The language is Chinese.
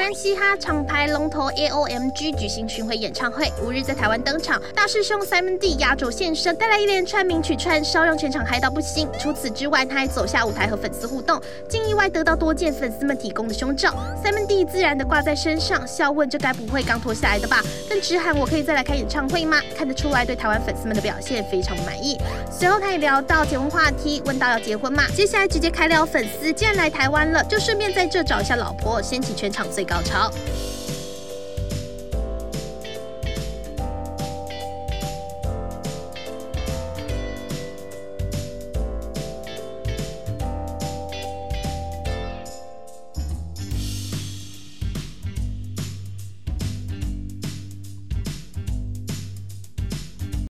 湾嘻哈厂牌龙头 AOMG 举行巡回演唱会，5日在台湾登场，大师兄 Simon D 压轴现身，带来一连串名曲串烧，让全场嗨到不行。除此之外，他还走下舞台和粉丝互动，竟意外得到多件粉丝们提供的胸罩。Simon D 自然的挂在身上，笑问这该不会刚脱下来的吧？更直喊我可以再来开演唱会吗？看得出来对台湾粉丝们的表现非常满意。随后他也聊到结婚话题，问到要结婚吗？接下来直接开聊粉丝既然来台湾了，就顺便在这找一下老婆，掀起全场最高潮。